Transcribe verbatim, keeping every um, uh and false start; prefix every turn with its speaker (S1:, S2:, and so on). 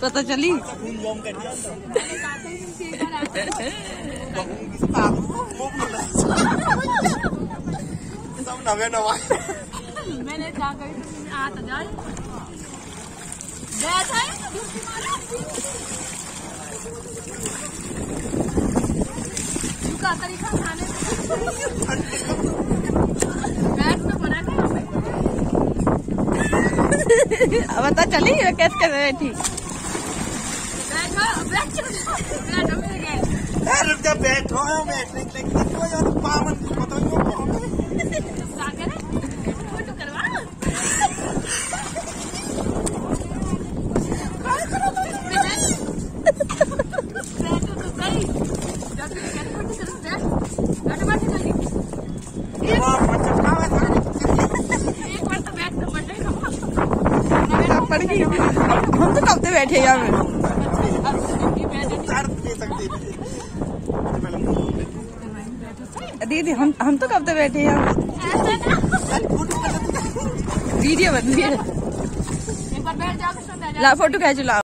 S1: पता चली
S2: नवे नवा
S3: मैंने कहा कभी आ तो जाए बैठा है का तरीका खाने बैठ में बना
S1: पता चली कैसे कर बैठी
S3: बैठो बैठो बैठो मेरे गए
S2: रुक जा बैठो बैठने के लिए कोई और पावन पता नहीं
S3: फोटो करवा
S1: हम तो कब से बैठे यहाँ में दीदी हम हम तो कब से बैठे यहाँ वीडियो बन रही है
S3: एक बार बैठ जाओ
S1: ला फोटो खींच ला।